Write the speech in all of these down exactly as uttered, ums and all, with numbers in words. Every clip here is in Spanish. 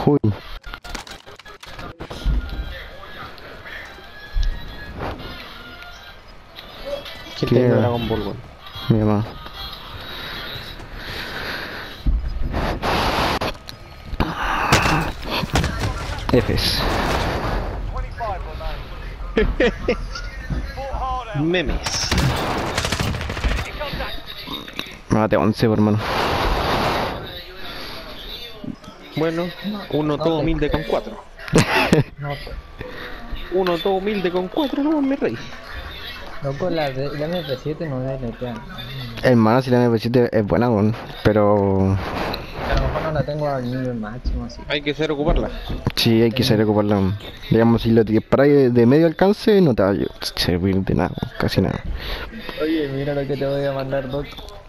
Uy. ¿Quién ¿Qué? tiene Dragon Ball, weón? Mi mamá. Fs. Memes. Me maté once, por hermano. Bueno, uno No todo te humilde con creo. cuatro. No, te- Uno todo humilde con cuatro, no, mi rey. loco, la, de, la M P siete no debe netear. Hermano, si la M P siete es buena, weón. Pero A lo mejor no la tengo al nivel máximo, así. Hay que saber ocuparla. sí hay que saber ocuparla. Digamos, si lo disparáis de, de medio alcance, no te va a servir de nada, casi nada. Oye, mira lo que te voy a mandar, Doc.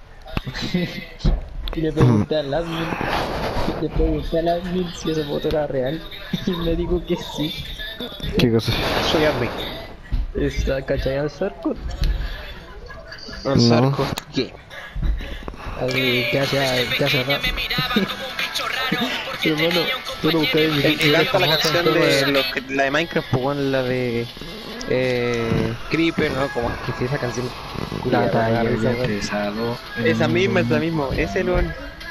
Y le pregunté al admin, le pregunté al admin si esa foto era real. Y me dijo que sí. ¿Qué cosa? Soy admin. Está cachai al Zarco. Al No. Zarco. ¿Qué? Al que hace, que hace rap. Hermano, bueno, buscar en El que YouTube canta la famoso en canción todo de el- los que- la de Minecraft, pues bueno, la de eh, Creeper, ¿no? Como es que si esa canción culiada, Tata me da y risa, el weón. pesado. Esa misma, esa misma, ese no.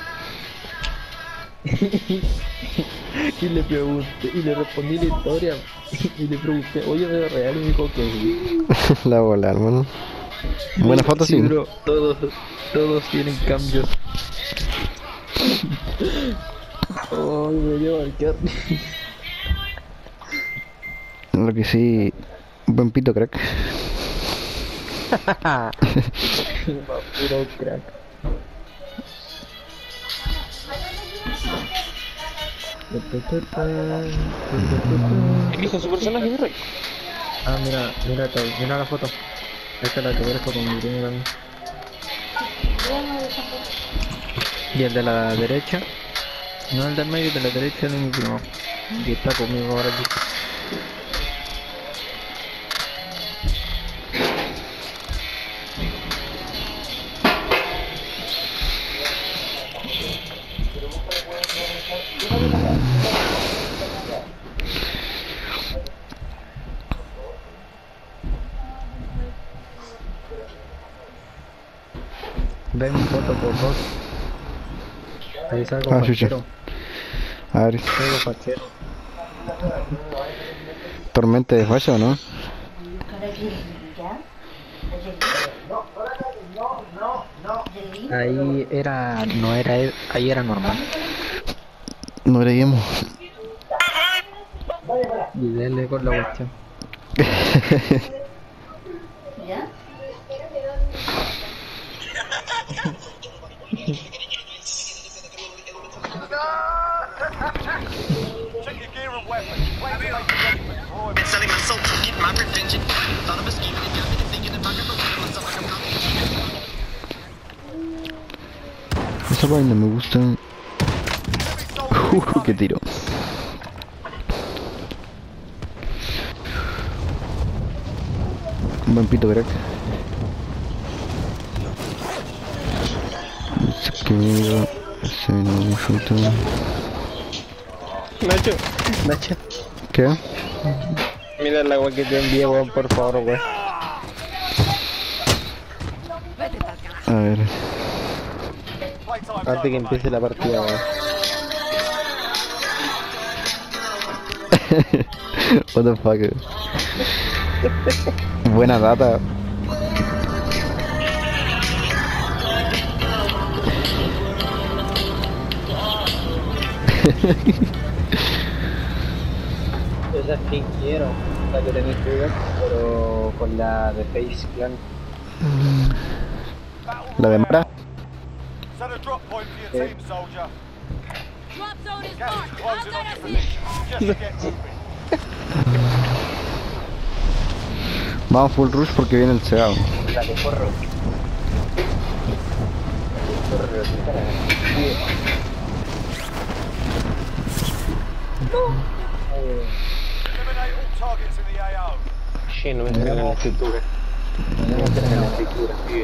Y le pregunté, y le respondí la historia. Y le pregunté, oye, ¿veo real? Y me dijo que sí. La bola, hermano. Buena foto, sí. bro, todos, todos tienen cambios. Ay, me dio marcar. Lo que sí, buen pito, crack. Va puro crack. Elijo su personaje, mi rey. Ah, mira, mira, esta- mira la foto. Esta es la que parezco con mi primo también. Y el de la derecha, no el del medio, el de la derecha es de mi primo. Y está conmigo ahora aquí. Ve mi foto por dos. Ahí salgo Ah, chucha. fachero. A ver, Salgo fachero. tormenta de falla o no? Ahí era, no era, él, ahí era normal. No breguemos. Y dele con la cuestión. ¿Ya? Been selling my soul to get my revenge and thought of a scheme and it got me to thinking if I could protect myself like I'm not. Esa vaina me gusta. Uh, qué tiro. Buen pito, crack. Que mierda. Se me no fruta. Nacho, Nacho, ¿Qué? mira la agua que te envié, weón, por favor, weón. A ver. Antes que empiece la partida, weón. What the fuck. Buena data. Esa skin quiero, la que tenéis que ver, pero con la de Face Clan. La de Mara. Set a drop point for your Yeah. team, soldier. Drop zone is Gas is marked. closing on Outside your I see. position. Just get moving. Vamos full rush porque viene el cegado. La que corre. Corre, quítala. Eliminate all targets in the A O. Che, no me sale la escritura. No me sale la escritura, pibe.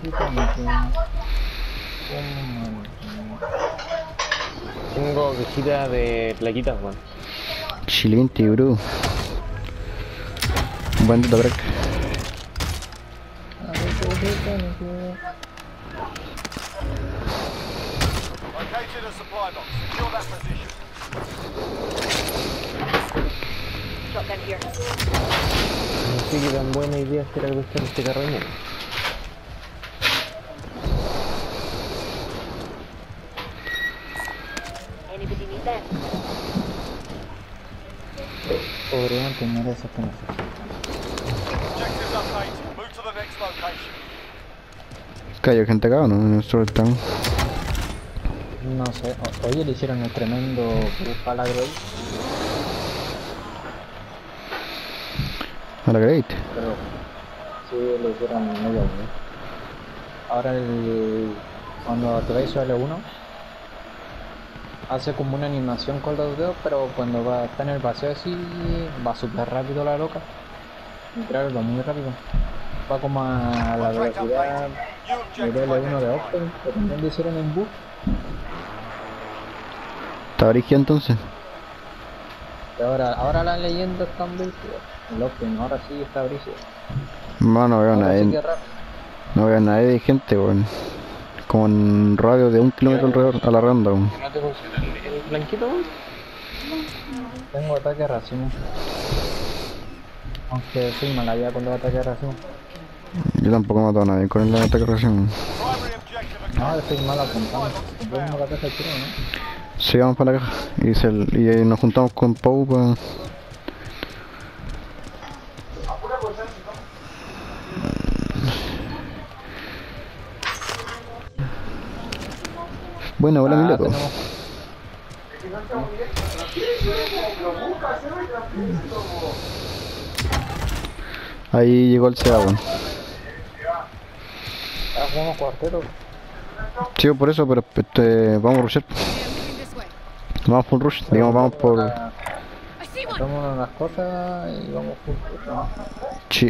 Titanic, weón. Oh, Tengo quejitas de plaquitas, weón. Excelente, bro. Buen dato, crack. Located a supply box. Secure that position. Shotgun here. No sé qué tan buena idea es tirar cuestión este carro de mierda. Anybody need that? podrían tener esa conexión. Objectives updated. Move to the next location. ¿Que hay gente acá o no? En el sur están. No sé, o- oye, le hicieron el tremendo buff a la Grey, A la Great. pero sí le hicieron medio bien. Ahora el, cuando activáis el L uno hace como una animación con los dedos, pero cuando va está en el vacío así va súper rápido la loca. Literal, va muy rápido. Va como a la velocidad New del objective L uno de identified. Octane, que también le hicieron en buff. ¿Está brígida entonces? Y ahora, ahora la leyenda está en brígida. El Octane ahora sí está brígido. No, no veo a Ahora sí que nadie. rápido. No veo a nadie de gente, weón. Con radio de un kilómetro alrededor a la ronda, weón. ¿No te funciona el, el blanquito, weón? Tengo ataque racimo. Aunque soy mala ya con los ataques racimo. Yo tampoco he matado a nadie con el ataque de reacción. Primary objective No, accomplished. estoy mal apuntando. Compré una caja de tiro, ¿no? Sí, vamos para la caja. Y, se, y eh, nos juntamos con Pau para... Bueno, hola, mi Ah, loco. tenemos- Ahí llegó el Seba, weón. Ah, jugamos cuarteto. Sí, por eso, pero este, vamos a rushear. Vamos por rush, digamos, vamos por... Ah, hacemos unas cosas y vamos juntos, ¿no? Sí.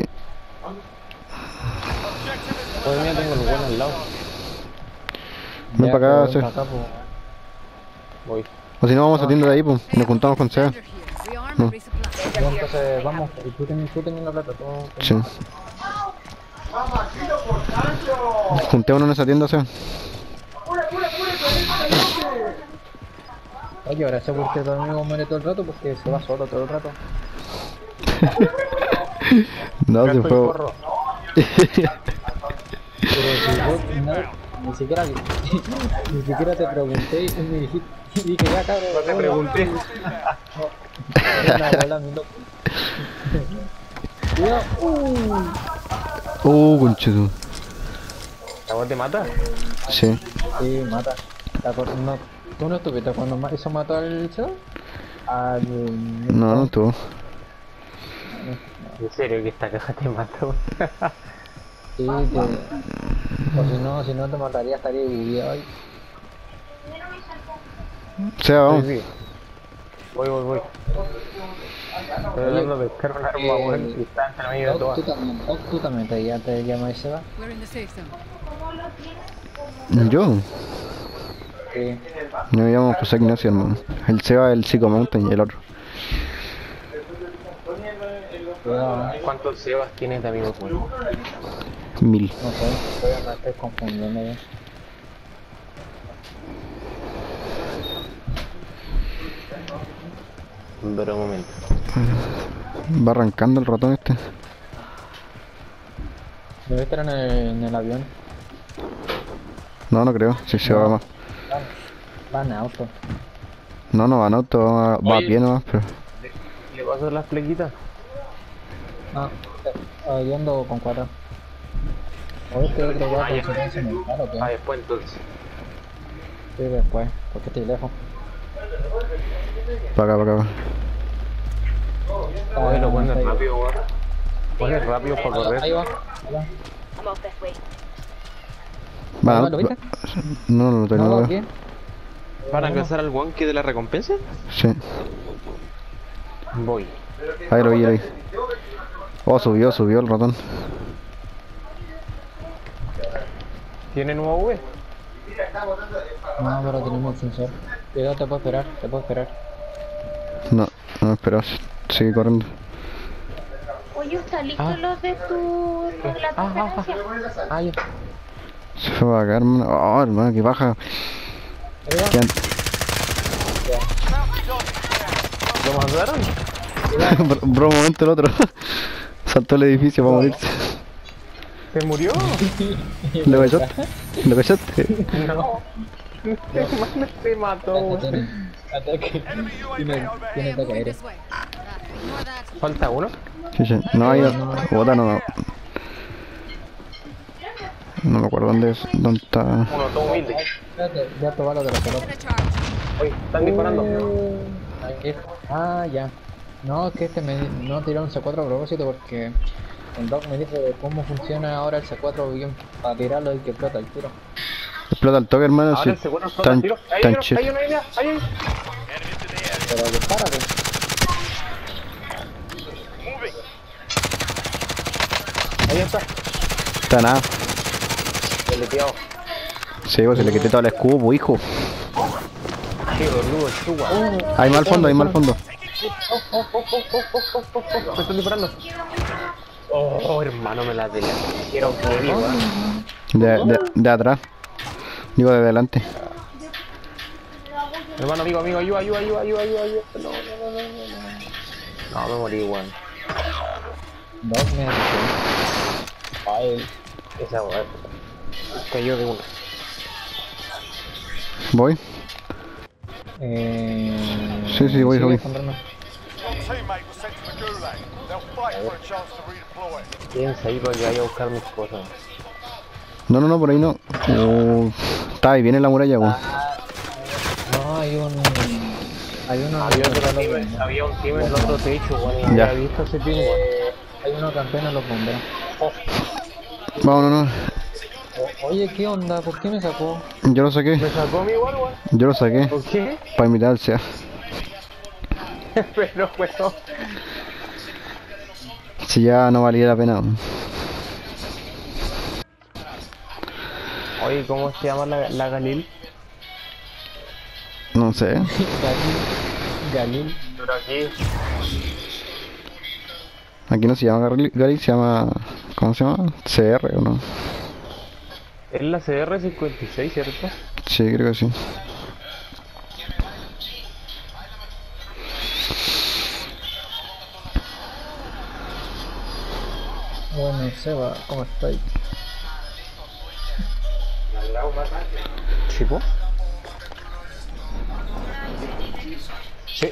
Pues mira, tengo el bueno al lado. Ven Ya, para acá, pero ven sí. pa' acá, po. Voy. O si no, vamos a tienda de ahí, pues, y nos juntamos con Seba. No. Ya, entonces vamos, y tú ten, tú ten la plata, tú ten- Sí. Juntémonos en esa tienda, Seba. Oye, ahora sé por qué tu amigo muere todo el rato, porque se va solo todo el rato. No, se Gasto y fue... porro. Pero si vos no, ni siquiera, ni siquiera te pregunté y me dijiste, y dije, ya cabrón, No te pregunté. era una bola, mi loco. Cuidado, uh. Uh, conchetu. ¿La voz te mata? Sí. Sí, mata. ¿Te acuer- no, ¿Tú no estuviste cuando ma- eso mató al Seba? Al... No, no estuvo. En serio que esta caja te mata, weón. Sí, te... O si no, si no te mataría, estaría vivido ahí. Seba, vamos. Sí, sí. Voy, voy, voy. Estoy tratando de pescar un arma, Eh, weón, y está entre medio de Oc, todas. tú también, Oc, tú también te, ya te llamas Seba. We're in the safe zone. Yo. Sí. Yo me llamo José Ignacio, hermano. El Seba es el Psycho Mountain y el otro. Cuidado, eh. ¿Cuántos Sebas tienes de amigos, weón? Mil. No sé, todavía me estoy confundiendo ya. Pero un momento. Va arrancando el ratón este. Debe estar en el, en el avión. No, no creo. Si se va más. Va en auto. No, no va en auto, va, va a Oye. pie nomás, pero... ¿Le pasas las plequitas? Ah, eh, yo ando con cuatro. O este otro va con silencio mental o qué. Ah, después entonces. Sí, después, porque estoy lejos. Para acá, para acá. Oye, lo pones ahí. rápido, weón. Pones rápido para Ahí va, correr. ahí va. Ahí va. I'm off this way. Va, ¿Lo- lo viste? No, no, no, no, No, no, aquí. ¿Van a alcanzar al one que de la recompensa? Sí. Voy. Ahí lo vi, ahí. Oh, subió, subió el ratón. ¿Tienen U A V? No, pero tenemos el sensor. Cuidado, te puedo esperar, te puedo esperar. No, no me esperas. Sigue corriendo. Oye, ¿está listo Ah. los de tu... los de la Ah, ah, ah. transferencia? Ah, ya. Se fue a cagar, hermano. Oh, hermano, que baja. Quedan- ¿Lo mandaron? Bro, bro, un momento el otro. Saltó el edificio para morirse. ¿Se murió? ¿Lo cachaste? ¿Lo cachaste? No. Este man se mató, weón. Tiene ataque. Tiene, tiene ataque aéreo. ¿Falta uno? Sí, sí. No hay. Bota, no. No me acuerdo dónde es. ¿Dónde está? Uno, todo humilde. Espérate, ya probalo de la pelota. Oye, están disparando. Aquí. Ah, ya. No, es que este me no tiró un C cuatro a propósito porque el doc me dijo de cómo funciona ahora el C cuatro bien para tirarlo y que explota el tiro. Explota el toque, hermano. Ahora Sí. el segundo explota Tan, el tiro. Ahí tan hay uno, chis- hay uno, hay uno, hay uno. Pero dispárate. Ahí está. Está nada. El leteado. Sí, pues se le quité todo el escudo, hijo. Qué boludo, chuga. Hay mal fondo, hay mal fondo. Me están disparando. Oh, hermano, me la delante. Quiero que viva. De, de, de atrás. Digo, de delante. Hermano, amigo, amigo, ayuda, ayuda, ayuda, ayuda, ayuda, ayuda. No, no, no, no, no. No, me morí, weón. Doc me dijo. Ay, esa weón. Cayó de una. Voy. Eh... Sí, sí, voy, sigue voy. con Renan. Your teammate was sent to the gulag. They'll fight for a chance to redeploy. Piensa ahí para que vaya a buscar mis cosas. No, no, no, por ahí no. Uh, está ahí, viene la muralla, weón. No, hay un... Hay uno... Había otro team, había un team en el otro techo, weón. y Ya. había visto ese team, weón. Hay uno campeón en los bomberos. Vámonos, no. O- Oye, ¿qué onda? ¿Por qué me sacó? Yo lo saqué. Me sacó mi igual, weón. Yo lo saqué. ¿Por qué? Para imitar al S E A. Pero, weón. Si ya no valía la pena. weón. Oye, ¿cómo se llama la, la Galil? No sé. Galil. Galil. Pero aquí. Aquí no se llama Gali, Gali, se llama... ¿Cómo se llama? C R o no. Es la C R cincuenta y seis, ¿cierto? Sí, creo que sí. Bueno, Seba, ¿cómo estáis? ¿Chipo? Sí.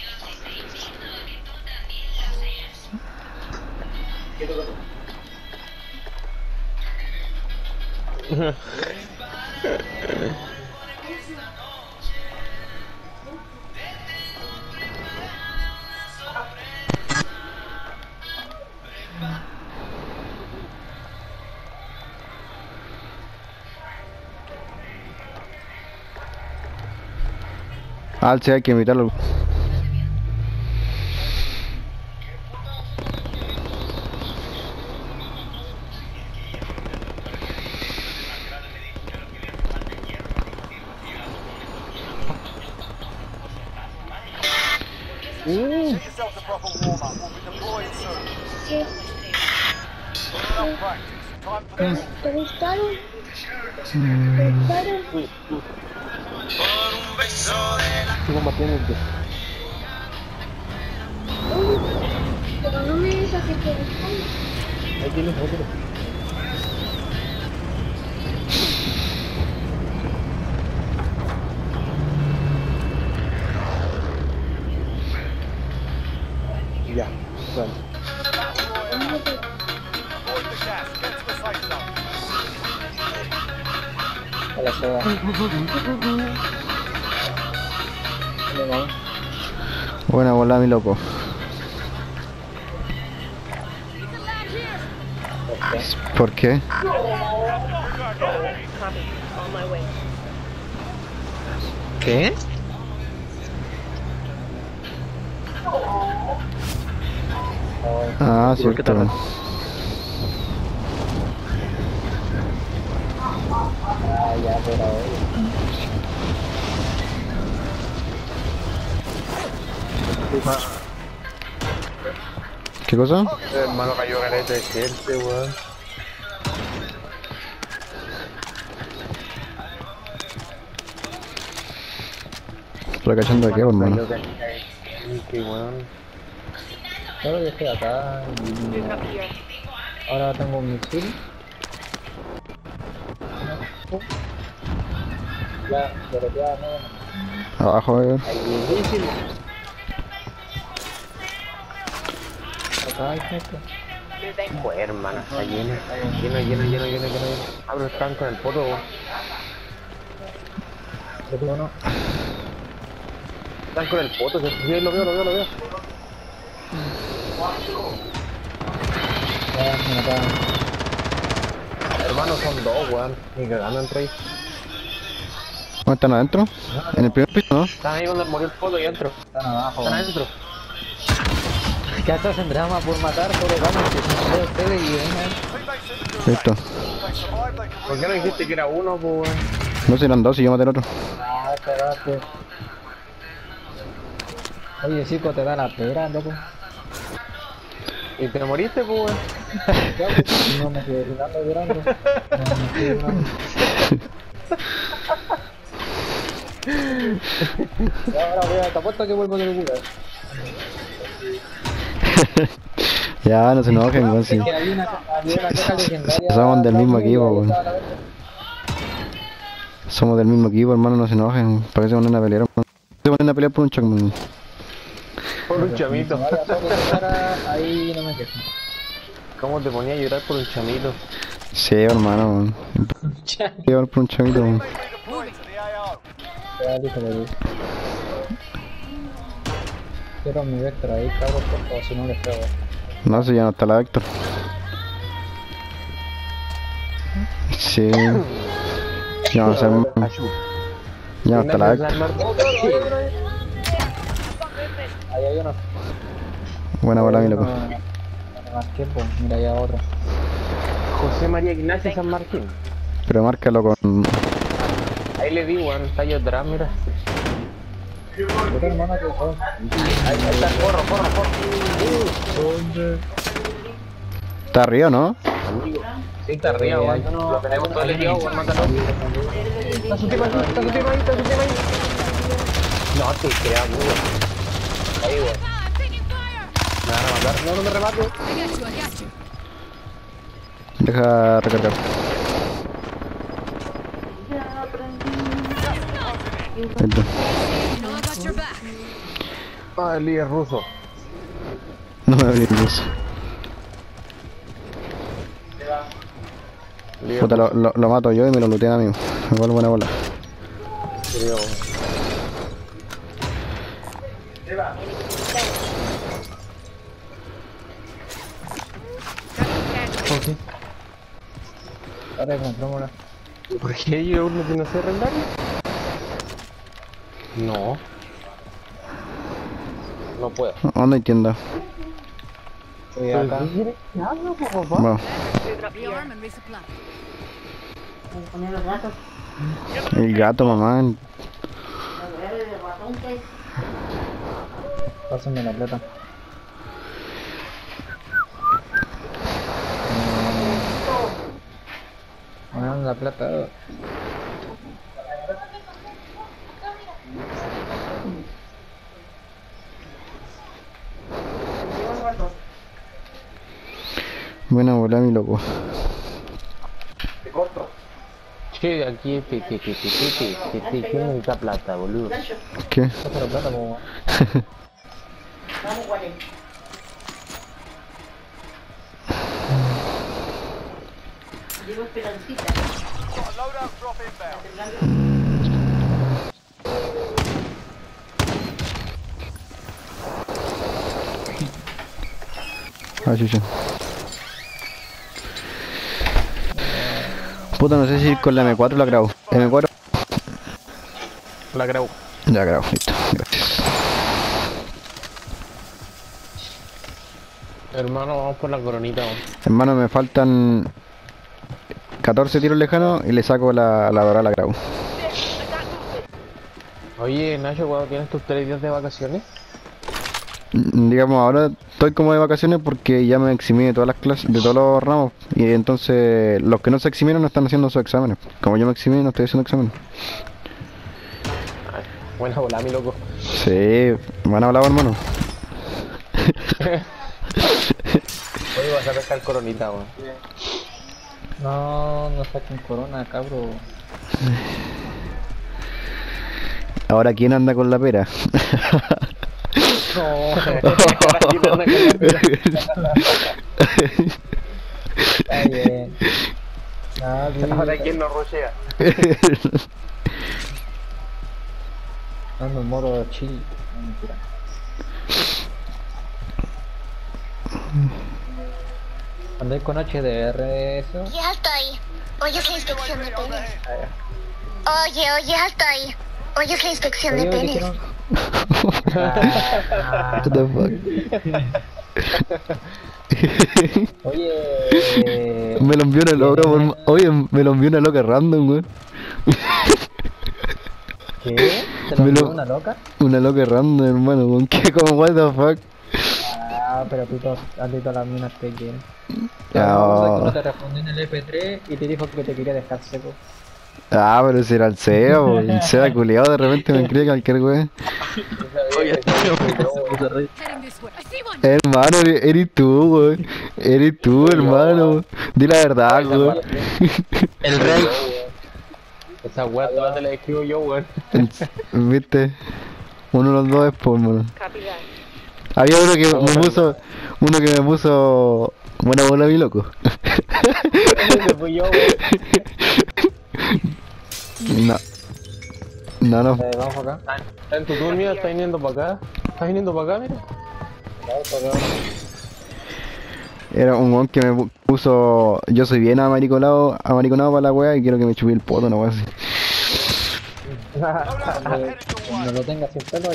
Ah, sí, hay que imitarlo. Get yourself a proper warm-up. We'll be deploying soon. Put enough practice. Time for this. ¿Te gustaron? ¿Te gustaron? Estoy combatiendo el Pero no me digas que te gustaron. Ahí tienes, ahí tienes. Ya, bueno. Avoid the gas. Get to the safe zone. A la Seba. ¿Dónde vamos? Buena bola, mi loco. ¿Por qué? On my way. ¿Qué? Ah, ¿Y por qué cierto. tardas? Ah, ya, pero oye. ¿Qué cosa? Hermano, cayó careta de gente, weón. ¿Pero cachando de qué, hermano? Cayó careta de gente, weón. Solo yo estoy acá y Moving up here. ahora tengo un misil. Ya, pero ya no. Abajo, a ver. Acá hay gente. Moving. Joder, hermano, está lleno. Lleno, lleno, lleno, lleno, lleno. Abro el tanque con el poto, weón. Otro uno. Están con el poto, que sí, lo veo, lo veo, lo veo. Ya, me mataron. Hermano, son dos, weón. Ni cagando entre ahí. ¿Dónde están adentro? ¿En el primer piso, no? Están ahí donde murió el poto y adentro. Están abajo. Están adentro. Ya estás en drama por matar, pero vamos, que son de ustedes y vengan. Teammates in the Listo. They survived, they can ¿Por qué no dijiste que era uno, pues, weón? No sé, eran dos y yo maté al otro. Ah, cagaste. Oye, chico, te da la pera, loco. ¿Y te moriste, pues, weón? Ya, pues, no me quedé llorando, llorando. No me quedé llorando. Ya, ahora voy a te apuesto que vuelvo del lugar. Ya, no se enojen, weón, sí. Que había una, había una cosa legendaria. Somos del mismo equipo, Ahí weón. estaba la vez. Somos del mismo equipo, hermano, no se enojen. ¿Para qué se ponen a pelear, hermano? Se ponen a pelear por un chocman. Por un chamito. Si vaya todo de cara, ahí no me quejo. ¿Cómo te ponía a llorar por un chamito? Sí, hermano, weón. Llevar por un chavito, weón. be deployed to the A O. Ya, listo, le digo. Quiero mi Vector ahí, cabros, por favor, si no les pego. No sé, ya no está la Vector. Sí. Ya no sé, ya no está la Vector. Ahí hay uno. Buena bola, mi loco. No, no, no, más tiempo, mira, ahí hay otro. José María Ignacio San Martín. Pero márcalo con... Ahí le di, weón. Está ahí atrás, mira. Otro hermano que fue. Ahí está, corro, corro, corro. Está arriba, ¿no? Amigo. Sí, está arriba, weón. Lo tenemos todo el equipo, weón. Mátalo. Está su tema ahí, está su tema ahí, está su tema ahí. No te creas, weón. Ahí, weón. Me van a matar. No, no me remato. Deja recargar. Listo. Ah, el líder ruso. No me abrí luz. Líder Puta, lo, lo, lo mato yo y me lo lootean a mí. Igual buena bola. ruso. Ahora encontramos una. ¿Por qué yo uno que no sé arrendar? No. No puedo. ¿Dónde hay tienda? Estoy acá. Vamos. Moving up here. Rearm and resupply. Poner los gatos. El gato, mamá. Los bebés de ratón que Pásenme la plata. Me dan la plata. Buena bola, mi loco. Che, aquí te te te te te te te ¿quién necesita plata, boludo? ¿Qué? Pásame la plata, como. vamos cuál es. Llevo esperancita. Got a loadout drop inbound. Ah, chucha. Puta, no sé si ir con la M cuatro o la grabo. M cuatro. La grabo. Ya grabo, listo. Gracias. Hermano, vamos por la coronita. Vamos. Hermano, me faltan catorce tiros lejanos y le saco la, la dorada a la Grau. Oye, Nacho, ¿cuándo tienes tus tres días de vacaciones? Mm, Digamos, ahora estoy como de vacaciones porque ya me eximí de todas las clases, de todos los ramos. Y entonces los que no se eximieron no están haciendo sus exámenes. Como yo me eximí, no estoy haciendo exámenes. Buena bola, mi loco. Sí, van a hablar, hermano. Oye, vas a pescar coronita, weón. No, no saquen corona, cabro. Ahora, ¿quién anda con la pera? No, ahora sí te anda con la pera. Está bien. Ah, bien. Ahora quién nos rushea. Ando en modo chill. No, mentira. ¿Andáis con H D R eso? Ya estoy. Oyes la inspección de penes. Oye, oye, alto ahí. Oyes la inspección de Oye, penes. dijeron- What the fuck? Oye, Me lo envió una loca, por- oye, me lo envió una loca random, weón. ¿qué? ¿Te lo Me envió lo- una loca? Una loca random, hermano, weón. ¿Qué? Como, what the fuck? Ah, pero tú to- a ti todas las minas te quieren. Ya, No, oh. no te respondió en el F tres y te dijo que te quería dejar seco. Ah, pero si era el C E O, po, el C E O culiado de repente me escribe cualquier weón. Heading this way. I see one. Hermano, eres, eres tú, weón. Eres tú, hermano. Di la verdad, weón. El rey. Esa weá todas te la escribo yo, weón. Viste, uno de los dos es por, hermano. Copy that. Había uno que me puso, uno que me puso buena bola, mi loco. Ese fui yo, weón. No. No, no. Eh, vamos acá. Está en tu turno, mira, está viniendo para acá. Está viniendo para acá, mira. Vamos para acá. Era un weón que me pu- puso. Yo soy bien amariconado, amariconado para la wea y quiero que me chupé el poto, una wea así. Eh, Cuando lo tengas sin pelo ahí.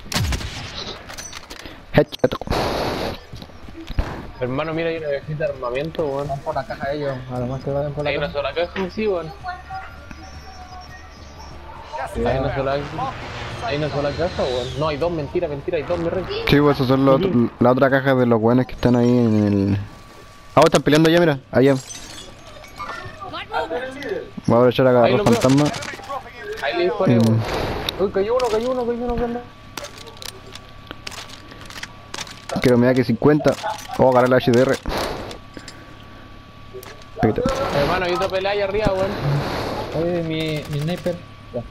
Headshot. Hermano, mira, hay una cajita de armamento, weón. Van por la caja ellos, a lo más que vayan por la Hay una caja. sola caja, sí, weón. Hay una sola Hay una sola caja, weón. No, hay dos, mentira, mentira, hay dos, mi rey. Sí, pues esos son los otro- la otra caja de los weones que están ahí en el. Ah, están peleando allá, mira, allá. Light movement. Voy a aprovechar a agarrar Ahí los lo veo. fantasmas. Ahí le disparé, Mm. weón. Uy, cayó uno, cayó uno, cayó uno, ¿qué onda? Quiero me da que cincuenta. Oh, agarrar la H D R. Pégate. Hermano, hay otra pelea allá arriba, weón. Oye, mi, mi sniper. Ya.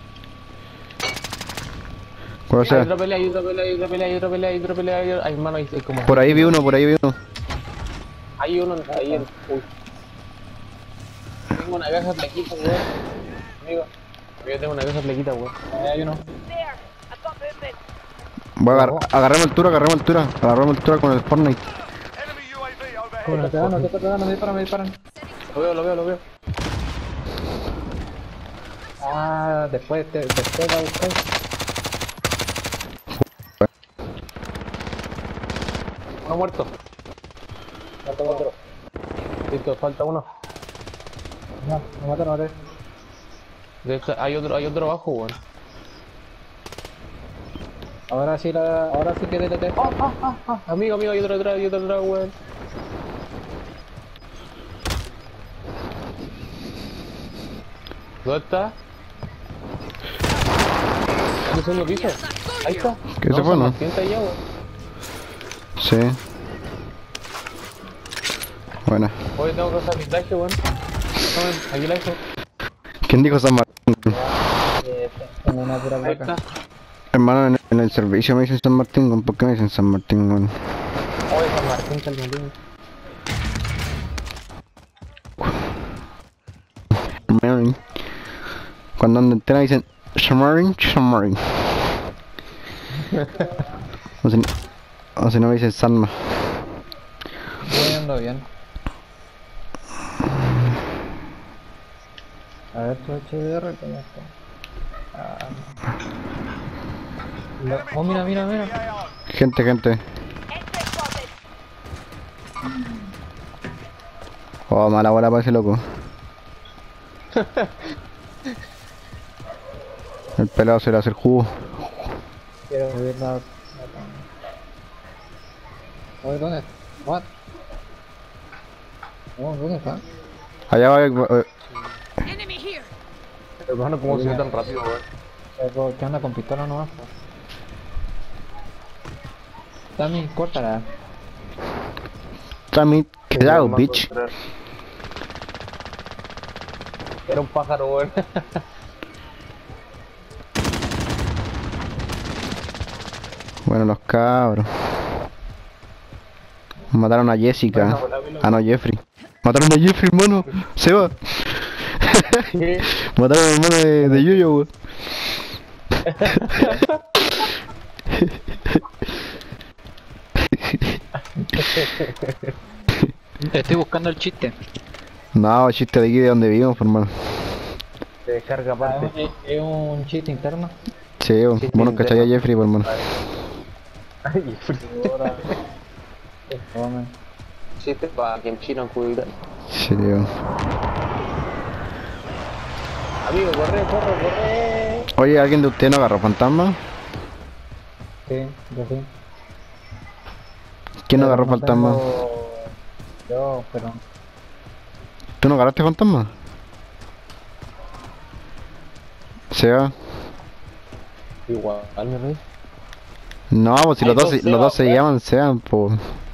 ¿Cuál Hay sea? otra pelea, hay otra pelea, hay otra pelea, hay otra pelea, hay otra pelea, hay otra- Ay, hermano, hay, hay como... Por ahí vi uno, por ahí vi uno. Hay uno, ahí en... Uy. Tengo una caja de plaquita, weón. Amigo. Yo tengo una caja de plaquita, weón. Ahí hay uno. There. I've got movement. Voy a agarrar, agarramos altura, agarramos altura. Agarramos altura con el Fortnite. Enemy U A V overhead. Bueno, te dan, no te dan, me disparan, me disparan. Lo veo, lo veo, lo veo. Ah, después, te, después la buscas. Uno muerto. Mato otro. Listo, falta uno. No, me mataron, maté. De hecho, hay otro, hay otro abajo, weón. Ahora sí la, ahora sí que D T T. Ah, ah, ah, ah. Amigo, amigo, hay otro atrás, hay otro atrás, weón. ¿Dónde está? ¿En el segundo piso? Ahí está. ¿Qué se fue, San no? Martín está allá, weón. Sí. Buena. Oye, tengo que hacer mi traje, weón. Tomen, aquí la hizo. ¿Quién dijo San Martín? Eh, tengo una pura Ahí placa. está. Hermano, en, en el servicio me dicen San Martín, weón. ¿Por qué me dicen San Martín, weón? Oye, San Martín, San Martín. Hermano, cuando ando en tela dicen San Martín, San Martín. O si, o si no me dicen Sanma. Voy ando bien. A ver tu H D R, ¿cómo está? Ah. Lo- oh, mira, mira, mira. Gente, gente. Exit spotted. Oh, mala bola para ese loco. El pelado se le hace el jugo. Quiero subir la... Oye, ¿dónde? What? Oh, ¿dónde está? Allá va. eh, Hermano, ¿cómo se ve tan rápido, weón? Eh, ¿Qué anda con pistola nomás? También, córtala. Tammy, quedado, bitch. Era un pájaro, weón. Bueno, los cabros. Mataron a Jessica. Ah, no, Jeffrey. Mataron a Jeffrey, hermano. Se va. Mataron al hermano de, de Yuyo, weón. Estoy buscando el chiste. No, chiste de aquí de donde vivimos, por hermano. Se descarga aparte. ¿Es, es un chiste interno? Sí, weón. Bueno, cachai a Jeffrey, por hermano. Ay, Ahora... Es fome. chiste para quien chino en jubilidad. Sí, weón. Amigo, corre, corre, corre. Oye, ¿alguien de ustedes no agarró fantasma? Sí, yo sí. ¿Quién no Pero agarró fantasma? tengo- Yo, pero... ¿Tú no agarraste fantasma? Seba. Igual, mi rey. No, pues si Ay, los dos, no, se- Seba, los dos se weón. llaman Sean, pues.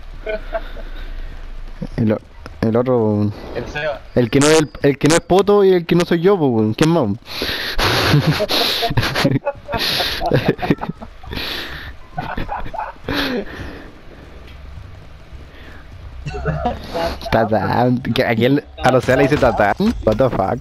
El, o- el otro. El Seba. El que no es el, el que no es Poto y el que no soy yo, pues. ¿Quién más? Tatán. ¿Que ¿A quién? ¿A los Sea le dice Tatán? What the fuck?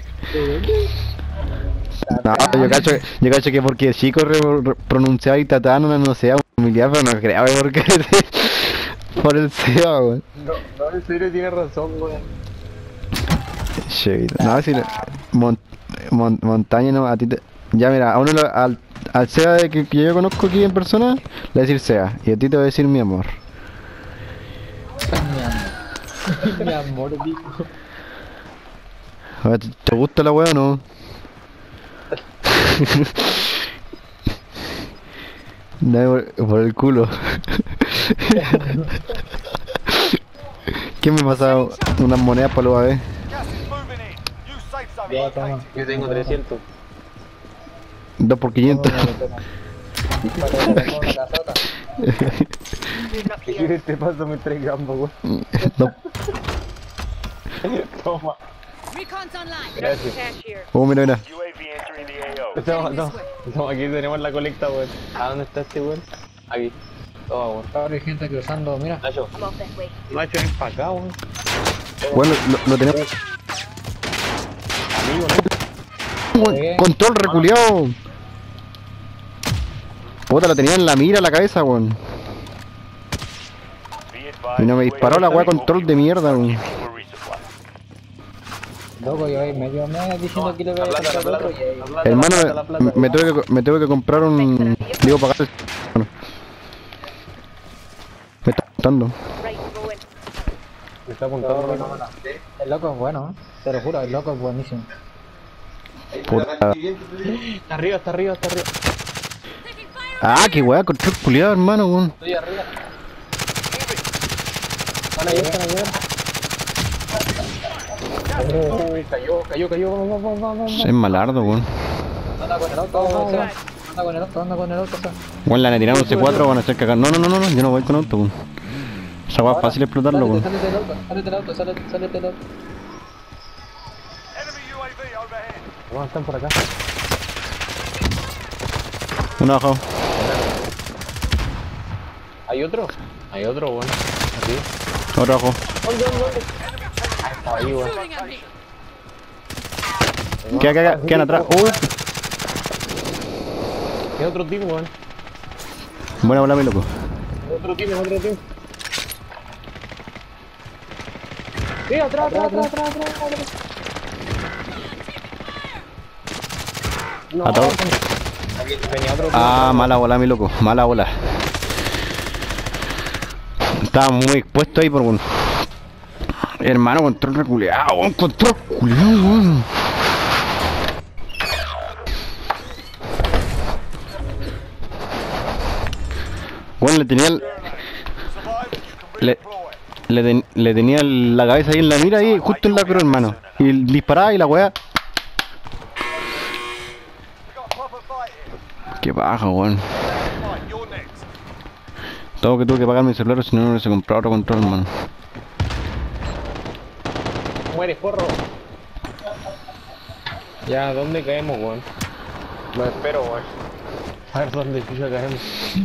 No, yo cacho, yo cacho que porque chico re, re- pronunciaba y Tatán no, no sea familiar, pero no creo porque por el Seba, weón. No, no, en serio tiene razón, weón. Shit. No, si no- mon, mon- montaña no, a ti te... Ya mira, a uno lo- al, al Seba de que, que yo conozco aquí en persona, le voy a decir Seba, y a ti te voy a decir mi amor. Mi amor, dijo. A ver, ¿Te, te gusta la wea o no? Dame por, por el culo. ¿Quién me pasa unas monedas para los A B? Gas is moving in. New safe zone Ya, toma. located. Yo tengo trescientos. dos por quinientos. ¿Qué quieres te paso mis tres gambas, weón? Dos- Toma. Recon's online. Gracias. Oh, mira, mira. U A V entering the A O. Estamos, no, estamos aquí, tenemos la colecta, weón. ¿A dónde está este weón? Aquí. Toma, weón. Ahora hay gente cruzando, mira. Nacho. Nacho, ven para acá, weón. Bueno, lo, lo tenemos. Amigo, Weón, control reculeado. Puta, lo tenía en la mira la cabeza, weón. Be advised, Y no me U A V disparó la weá will be control de mierda, weón. for resupply. Loco, yo ahí medio mes diciendo que le voy La a plata, la comprar plata. otro y ahí... La plata, Hermano, la plata, la plata. me, me tuve que, me tuve que comprar un... Digo, pagar el... Bueno. Me está contando. Me está apuntando, No, weón. no, no. El loco es bueno, ¿eh? Te lo juro, el loco es buenísimo. Puta. Está arriba, está arriba, está arriba. Ah, qué weá, control culiado, hermano, weón. Estoy arriba. Van a llegar, van a llegar. Uy, cayó, cayó, cayó. Vamos, vamos, vamos, vamos. Es malardo, weón. Anda con el auto, Seba. Anda con el auto, anda con el auto, Seba. Weón, la tiraron C cuatro, van a hacer cagar. No, no, no, no, no, yo no voy con auto, weón. Esa weá es fácil explotarlo, weón. Sálete del auto, sálete del auto, sálete, sálete del auto. Enemy U A V overhead. Vamos, están por acá. Uno abajo. ¿Hay otro? Hay otro, weón. Aquí. Otro abajo. Ahí, weón. Queda, queda, quedan atrás. Uy. Es otro team, weón. Buena bola, mi loco. Es otro team, es otro team. Sí, atrás, atrás, atrás, atrás, atrás, atrás. No, A todo. aquí venía otro team. Ah, mala bola, mi loco. Mala bola. Estaba muy expuesto ahí por un... Hermano, control reculeado, weón. Control culeado, weón. le tenía el, Survive, you can le, redeploy. le, ten- le tenía la cabeza ahí en la mira ahí, justo en la cruz, hermano. Y disparaba y la weá. We got a proper fight here. Qué baja, weón. Right, you're next. Tengo que tuve que pagar mi celular, si no, no hubiese comprado otro control, hermano. Mueres, porro. Ya, ¿dónde caemos, weón? Lo espero, weón. A ver dónde chucha caemos.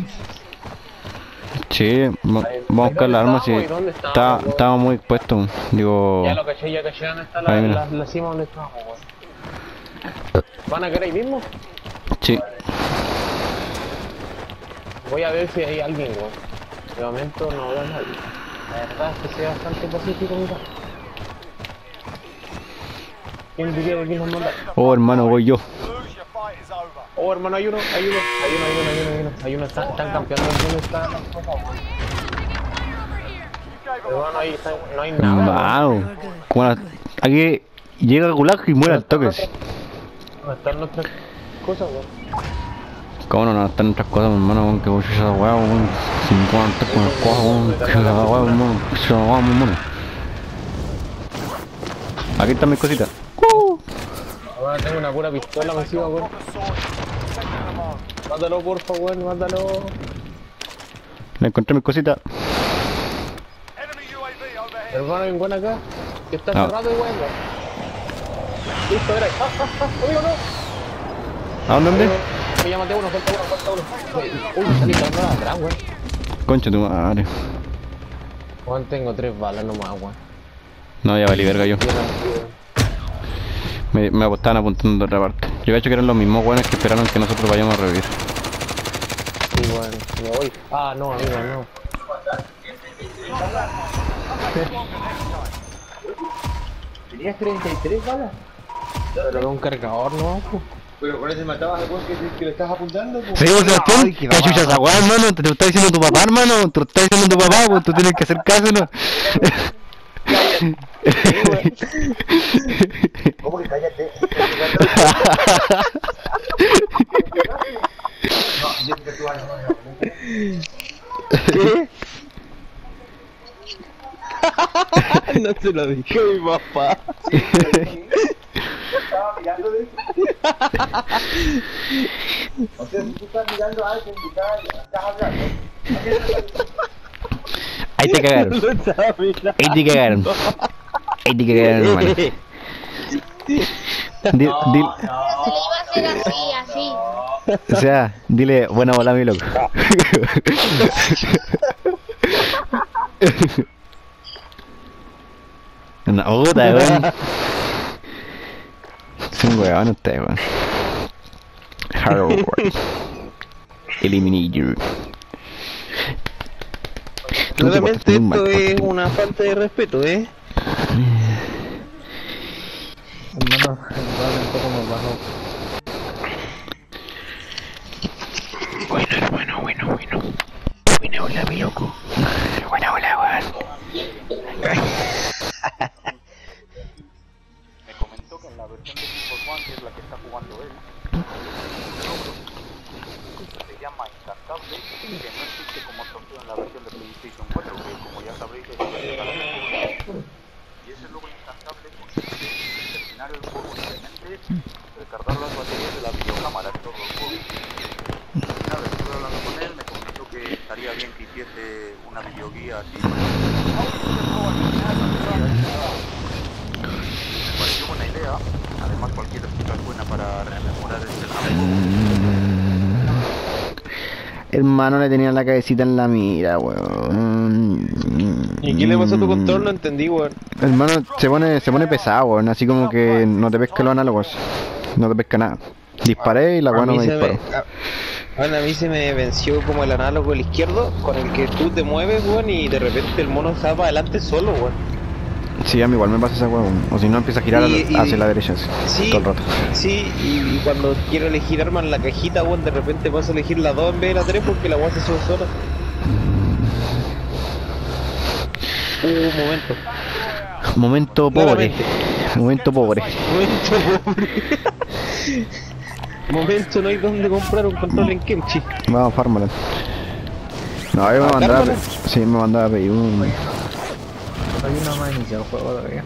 Sí, va- vamos a buscar las armas y ¿Y dónde estábamos, está- weón? estaba muy expuesto. Digo, Ya lo caché, ya caché dónde está la, Ahí, mira. la, la cima donde estamos, weón. ¿Van a quedar ahí mismo? sí. Voy a ver si hay alguien, weón. De momento no veo a nadie. La verdad es que sea bastante pacífico, mira. ¿Quién diría que aquí nos manda? Oh, hermano, voy yo. Lose, your fight is over. Oh, hermano, hay uno, hay uno, hay uno, hay uno, hay uno, hay uno. Hay uno, están, están campeando, ¿dónde están las cosas, weón? Hermano, ahí está, no hay nada. weón. Wow. Bueno, aquí llega Gulag y muere al toque. ¿Dónde están nuestras cosas, weón? ¿Cómo no, no están nuestras cosas, hermano? Weón, que voy a esa weá, weón. cincuenta con el cojo, weón. Que la weá, hermano. Que se la weá, hermano. Aquí están mis cositas. Ahora tengo una pura pistola masiva, weón. Proper sword. Second in command. Mátalo, porfa, weón, mátalo. Me encontré mis cositas. Enemy U A V overhead. Hermano, hay un weón acá. Que está Ah. cerrado, weón. Listo, era. ¡Ah, ah, ah! ¡Amigo, no! ¿A dónde? dónde? Me llamaste uno, falta uno, falta uno. Uy, salí cargado atrás, weón. Concha tu madre. Weón, tengo tres balas nomás, weón. No, ya valí verga yo. Yo no- Me, me estaban apuntando de otra parte. Yo he hecho que eran los mismos weones que esperaron que nosotros vayamos a revivir. Sí, weón, me voy. Ah, no, amigo, no. ¿Tenías treinta y tres balas? Pero era un cargador, ¿no? Pero con ese matabas al weón que, que le estás apuntando, pues. Sí, vos, Sebastián, ¿qué chucha esa weá, hermano? Te lo está diciendo tu papá, hermano. Te lo está diciendo tu papá, pues tú tienes que hacer caso, ¿no? ¿Cómo que cállate? No, yo que tú vas a ¿Qué? No se lo dije a mi papá. estaba mirando de O sea, si tú estás mirando a alguien y estás, estás hablando. Ahí te cagaron. Lo estaba mirando. Ahí te cagaron. Ahí te cagaron, hermano. Dil, dil, Se le iba a hacer así, así. o sea, dile, buena bola, mi loco. Una puta, weón. Son weón ustedes, weón. Hardware. Eliminator. Tú te portaste Claramente muy mal, esto es portaste- una falta de respeto, ¿eh? Hermano, hermano, un poco más bajo. Bueno, hermano, bueno, bueno. Buena hola, mi loco. Buena hola, weón. Me comentó que en la versión de Xbox One, que es la que está jugando él, se llama Incantable, que no existe como otra opción en la versión de PlayStation cuatro, que como ya sabréis es la que está la. Y ese logo Incantable consiste en terminar el juego simplemente recargar las baterías de la videocámara en todo el juego. Y nada, estuve hablando con él, me comentó que estaría bien que hiciese una videoguía así. Me pareció buena idea, además cualquier excusa es buena para rememorar este juego. Hermano, le tenía la cabecita en la mira, weón. ¿Y qué le pasó a tu control? No entendí, weón. Hermano, se pone, se pone pesado, weón. Así como que no te pesca los análogos. No te pesca nada. Disparé y la A weón no mí me se disparó. me- a- Bueno, a mí se me venció como el análogo el izquierdo, con el que tú te mueves, weón, y de repente el mono está para adelante solo, weón. Sí, a mí igual me pasa esa weón. O si no, empieza a girar Y- al- y- hacia la derecha, así, Sí, todo el rato. sí, y, y cuando quiero elegir arma en la cajita, weón, de repente vas a elegir la dos en vez de la tres porque la weón se sube sola. Uh, un momento. Momento pobre. Claramente. Momento pobre. Momento pobre. Momento, no hay dónde comprar un control en Kimchi. Vamos, Farmaland. No, yo me ¿A mandaba. Cármelo? Sí, me mandaba a pedir un. Hay una más iniciado el juego todavía.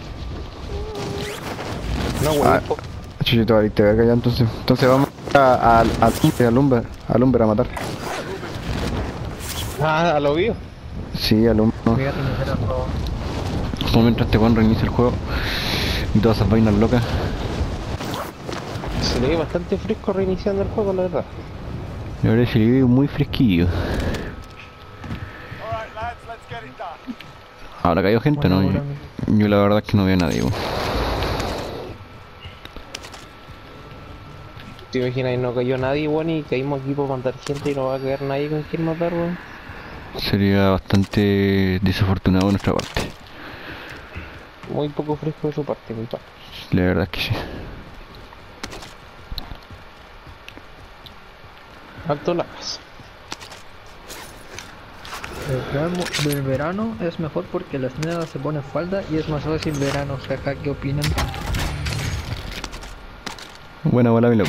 No, Ah, güey. chucho, te valiste verga ya entonces. Entonces vamos a, a, a, a Lumber, a Lumber a matar. Ah, a lo vio. Sí, a Lumber. No. Voy a reiniciar el juego. Como mientras este weón reinicia el juego y todas esas vainas locas. Se le ve bastante fresco reiniciando el juego, la verdad. La verdad es que le veo muy fresquillo. Ahora cayó gente, Bueno, ¿no? Yo, ahora yo la verdad es que no veo a nadie, weón. ¿Te imaginas? No cayó nadie, weón, y caímos aquí para matar gente y no va a quedar nadie con quien matar, weón. Sería bastante desafortunado de nuestra parte. Muy poco fresco de su parte, mi pa. La verdad es que sí. Alto la casa. El verano, del verano es mejor porque las nenas se ponen falda y es más fácil verano. Jaja, ¿qué opinan? Buena bola, mi loco.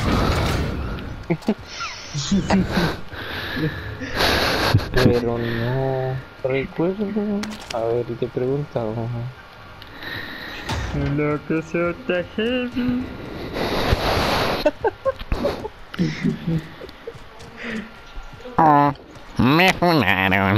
Pero no recuerdo. A ver, y te preguntaba. Lo que se te heavy. Oh, me funaron.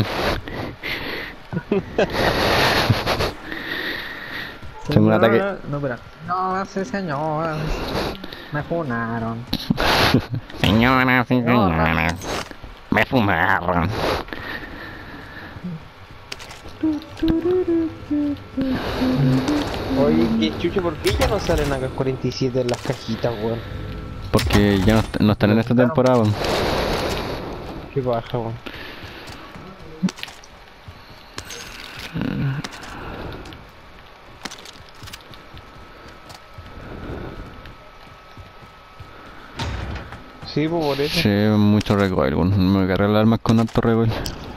Tengo un ataque. No, espera. No, sí, señor. Me funaron. Señoras y señores, me fumaron. Oye, qué chucho, ¿por qué ya no salen acá cuarenta y siete en las cajitas, weón? Porque ya no, est- no están en esta temporada, weón. Qué baja, weón. Sí, pues por eso. Sí, mucho recoil, weón. Me cargué las armas con alto recoil.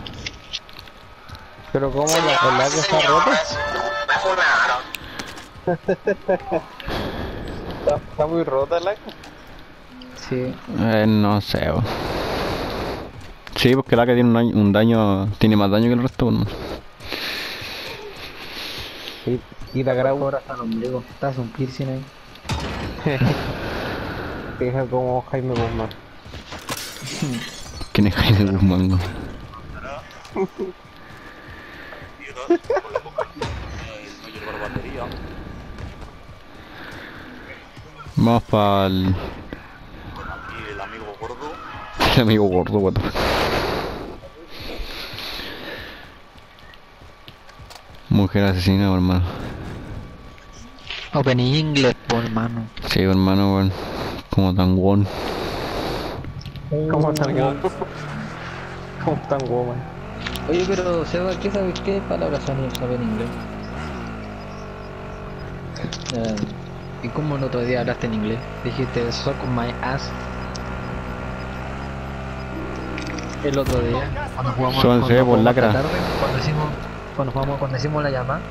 Pero ¿cómo la, el agua está rota? ¿Está, está muy rota el agua? Sí. Eh, no sé, weón. Sí, porque la que tiene un daño, un daño, tiene más daño que el resto, weón. Y, y la grabo Ahora está el ombligo. Estás un piercing ahí. deja como Jaime Guzmán. ¿Quién es Jaime Guzmán, weón? No llevar batería. Vamos para el... Aquí el amigo gordo. el amigo gordo, what the fuck. Mujer asesina, hermano. Open English, por hermano. Sí, hermano, weón. Como tan guon. ¿Cómo están woman? ¿Cómo están woman? Oye, pero Seba, ¿qué sabes qué palabras son en Open inglés? Eh, ¿Y cómo el otro día hablaste en inglés? Dijiste suck my ass. El otro día, cuando jugamos, Son cuando C por jugamos lacra. esta tarde, cuando hicimos, cuando jugamos, cuando hicimos la llamada,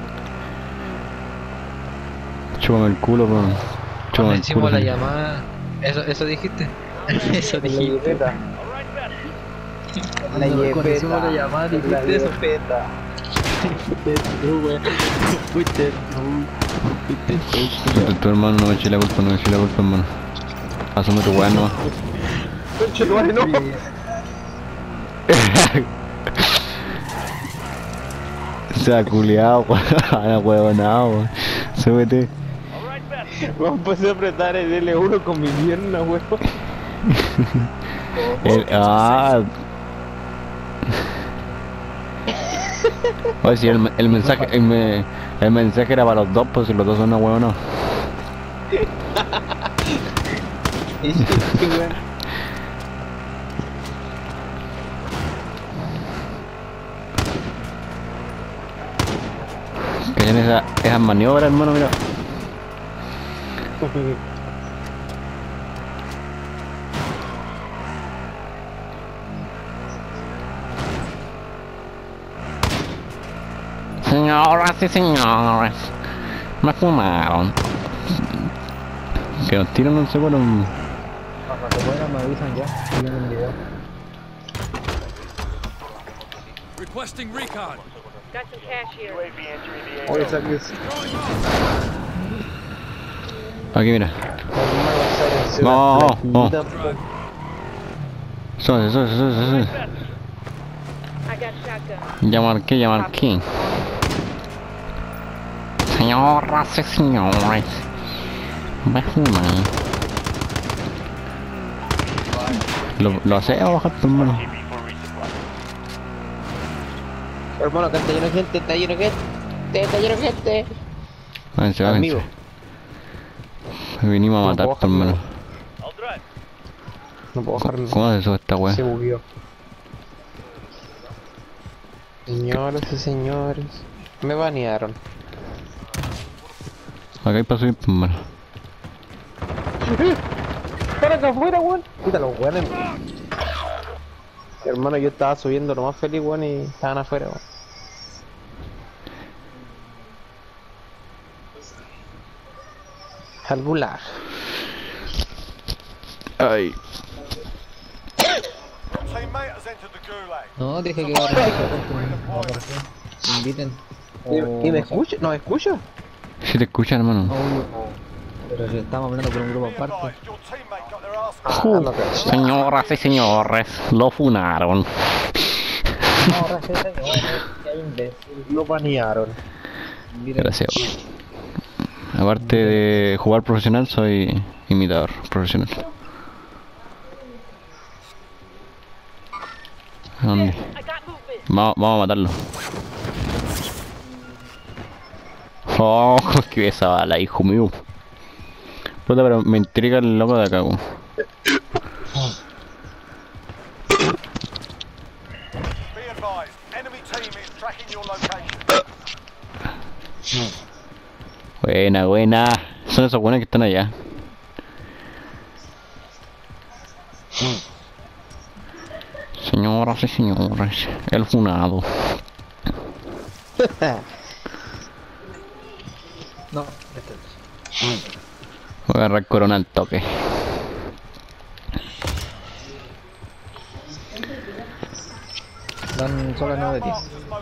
Chúpame el culo, weón. cuando Chúpame el hicimos culo. la sí. llamada, eso, eso dijiste, eso La dijiste. yepeta. La Cuando- yepeta. cuando hicimos la llamada La dijiste eso. yepeta. Tú, wey. Fuiste tú. Fuiste tú. Tu, tu hermano no me eché la culpa, no me eché la culpa, hermano. Asume tu weón nomás. Conche tu madre, no. Se ha culiado, weón. La huevonao, weón. Súbete. Vamos a empezar a apretar el L uno con mi pierna, weón. El, ah. Oye, si el, el mensaje el, me- el mensaje era para los dos, pues si los dos son una huevona. Qué weón. Que tienen esa, esas maniobras, hermano, mira. Señoras y señores, me fumaron. Que nos tiran un seguro. Cuando se puedan me avisan ya, y en el video. Requesting recon. Got some cash here. Oye, saques. Aquí, mira. No, no. Súbese, súbese, súbese, súbese. I got shotgun. Ya marqué, ya marqué. Señoras y señores. Bajuna. Lo, lo hace a bajar, hermano. Hermano, que está lleno de gente, está lleno de gente, está lleno de gente. Váyanse, Amigo. váyanse. Vinimos a matarte, hermano. No puedo bajarlo. ¿Cómo se sube esta wea? Se bugueó. Señoras y señores, me banearon. Acá hay para subir, hermano. ¡Para acá afuera, weón! Puta los weones. Hermano, yo estaba subiendo lo más feliz, weón, y estaban afuera, weón. Al gulag. Ay. No, dije que iba a inviten. ¿Y me escucha? ¿No me escucha? Si te escuchan, hermano. Pero si estamos hablando por un grupo aparte. Uh, señoras y señores, lo funaron. Señoras y señores, qué imbécil. Lo banearon. Gracias. Aparte de jugar profesional, soy imitador profesional. ¿Dónde? Vamos, vamos a matarlo. Oh, que esa bala, hijo mío. Puta, pero me intriga el loco de acá, weón. Buena, buena. Son esos buenos que están allá. Señoras y señores, el funado. No, este es. Voy a agarrar corona al toque. Dan solo nueve de diez.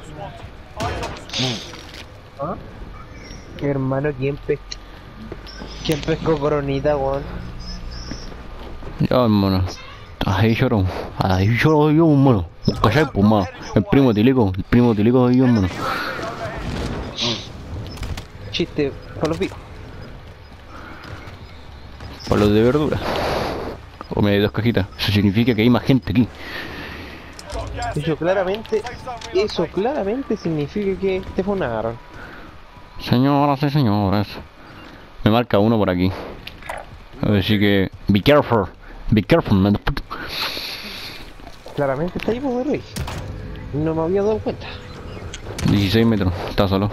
¿Ah? Hermano, ¿quién pe... ¿Quién pescó coronita, weón? Ya, hermano. Ahí lloró. Ahí lloró yo, hermano. ¿Cachai? Pues, más. El primo tilico. El primo tilico de yo, hermano. Chiste, por los picos. Para los de verdura. O me de dos cajitas. Eso significa que hay más gente aquí. Eso claramente, eso claramente significa que te funaron. Señoras y señores. Me marca uno por aquí. Así que, be careful. Be careful, man. Claramente está ahí, pues, Rey. No me había dado cuenta. dieciséis metros. Está solo.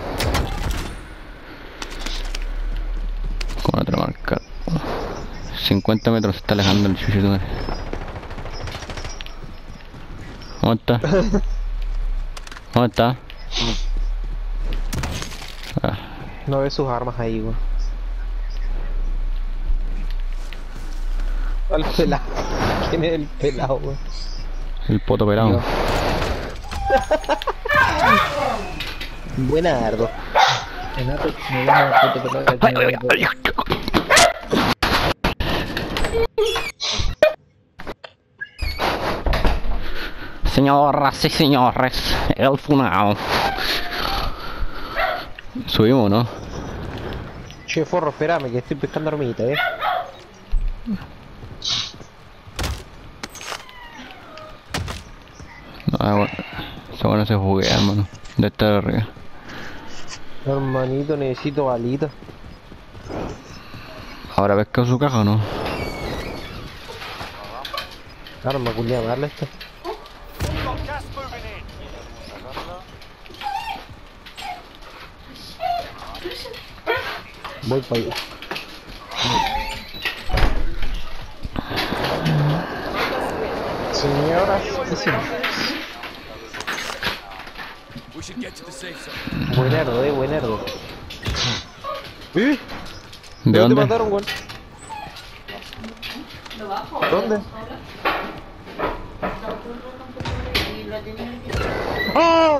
Con otra marca. cincuenta metros se está alejando el chuchito. ¿Dónde está? ¿Dónde está? Ah. No ve sus armas ahí, weón. Al pelado. ¿Quién es el pelado, weón? El poto pelado. Buena Ardo. En Apex me llama el puto pelado que tiene Señoras y señores, el funado. Subimos, ¿no? Che, forro, espérame que estoy pescando hormiguita, eh. Ah, bueno. Esa buena se juguea, hermano. De estar arriba. Hermanito, necesito balitas. ¿Habrá pescado su caja o no? Arma, culiada, darle esta. Voy para allá. Señoras y señores. Buen herdo, eh, buen herdo. ¿Eh? ¿De ¿De dónde? dónde mataron, weón? ¿Dónde? ¡Ah!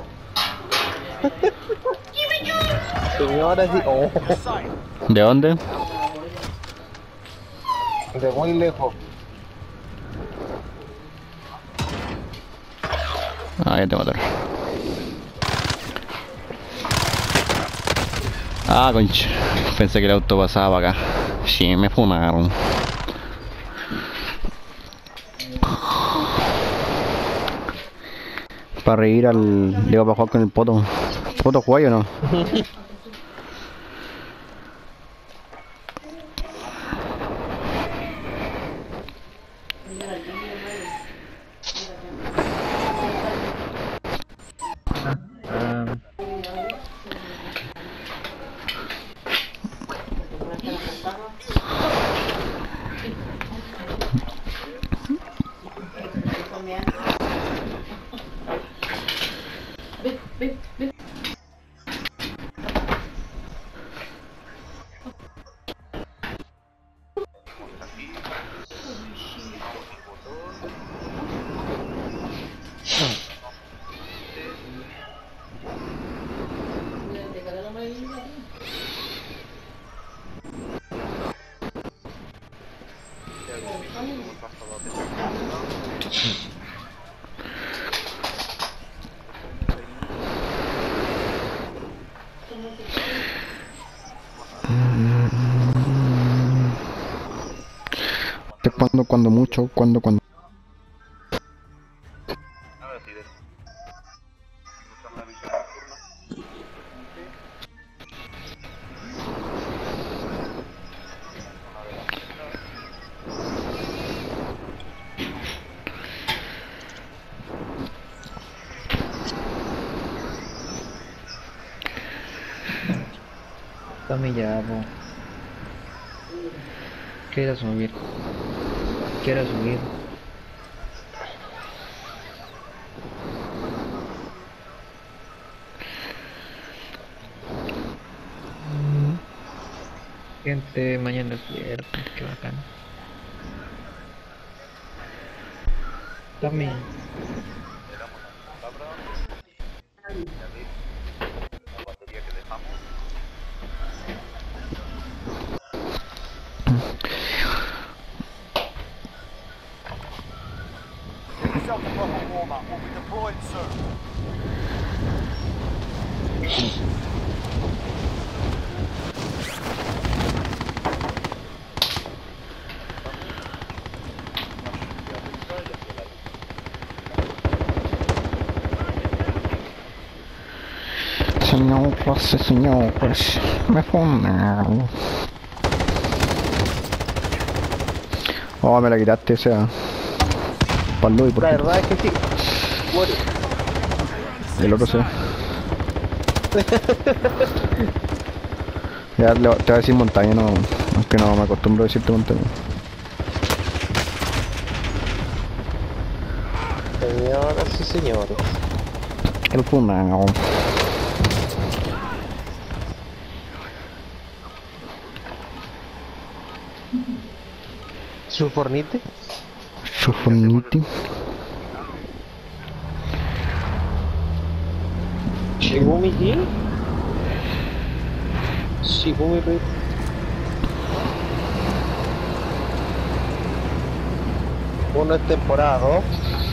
Señora, sí. Oh. ¿De dónde? De muy lejos. Ah, ya te mataron. Ah, concha. Pensé que el auto pasaba para acá. Sí, me fumaron. Para reír al... Digo, para jugar con el poto. ¿Poto juega o no? Cuando, cuando mucho, cuando, cuando. Dame ya, po. Quiero subir. Quiero subir. Gente, mañana es viernes, qué bacán. También. Señor, pues, señor, pues, me fuman. Oh, me la quitaste, o sea. Palo y por La qué. verdad es que sí. Muere. El otro se. Ya le- te voy a decir montaña, no. Aunque no me acostumbro a decirte montaña. Señoras y señores. El fuman. ¿Su fornite? Su fornite. ¿Shigumi qué? Shigumi Rey. Uno es temporada dos.